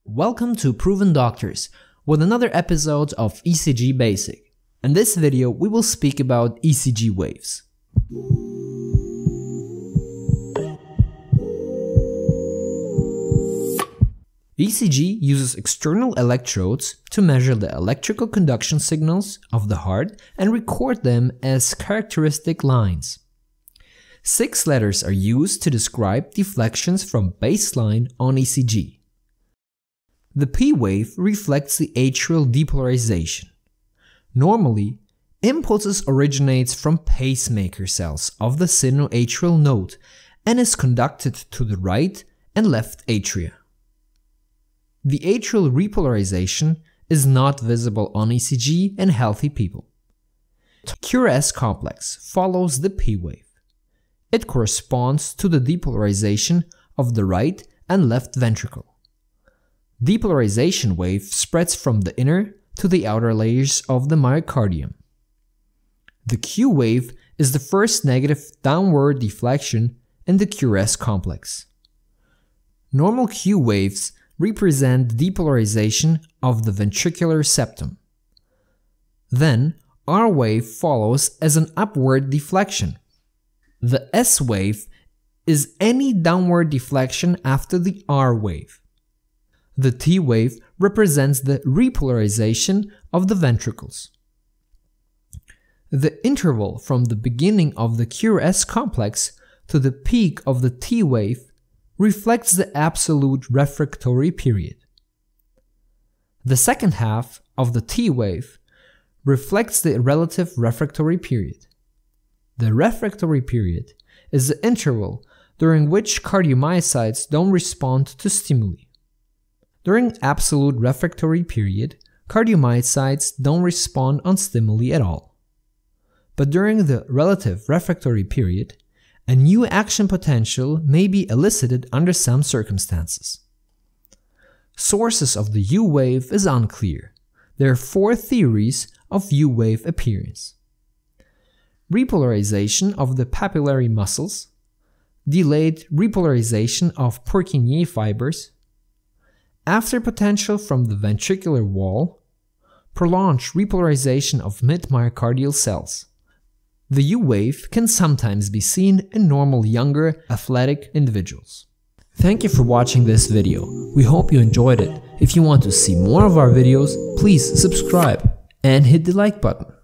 Welcome to Proven Doctors with another episode of ECG Basic. In this video we will speak about ECG waves. ECG uses external electrodes to measure the electrical conduction signals of the heart and record them as characteristic lines. 6 letters are used to describe deflections from baseline on ECG. The P wave reflects the atrial depolarization. Normally, impulses originates from pacemaker cells of the sinoatrial node and is conducted to the right and left atria. The atrial repolarization is not visible on ECG in healthy people. QRS complex follows the P wave. It corresponds to the depolarization of the right and left ventricle. Depolarization wave spreads from the inner to the outer layers of the myocardium. The Q wave is the first negative downward deflection in the QRS complex. Normal Q waves represent depolarization of the ventricular septum. Then R wave follows as an upward deflection. The S wave is any downward deflection after the R wave. The T wave represents the repolarization of the ventricles. The interval from the beginning of the QRS complex to the peak of the T wave reflects the absolute refractory period. The second half of the T wave reflects the relative refractory period. The refractory period is the interval during which cardiomyocytes don't respond to stimuli. During absolute refractory period, cardiomyocytes don't respond on stimuli at all. But during the relative refractory period, a new action potential may be elicited under some circumstances. Sources of the U wave is unclear. There are 4 theories of U wave appearance: repolarization of the papillary muscles, delayed repolarization of Purkinje fibres, after potential from the ventricular wall, prolonged repolarization of mid-myocardial cells. The U wave can sometimes be seen in normal younger athletic individuals. Thank you for watching this video. We hope you enjoyed it. If you want to see more of our videos, please subscribe and hit the like button.